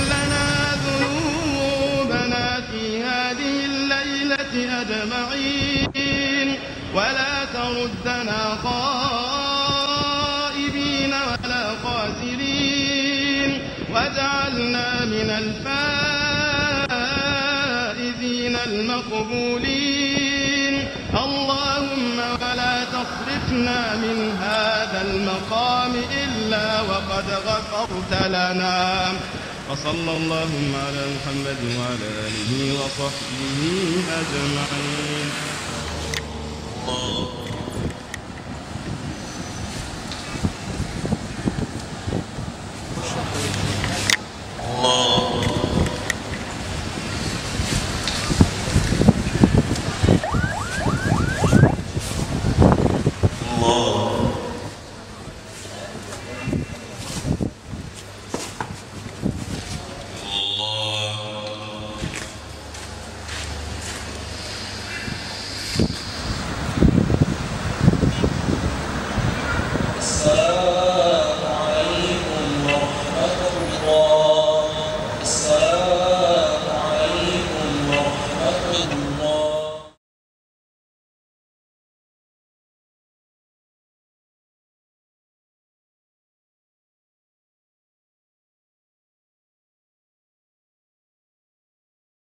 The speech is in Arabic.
لنا ذنوبنا في هذه الليلة أجمعين ولا تردنا خائبين ولا خاسرين واجعلنا من الفائزين المقبولين. اللهم ولا تصرفنا من هذا المقام إلا وقد غفرت لنا. وصلى اللهم على محمد وعلى آله وصحبه أجمعين.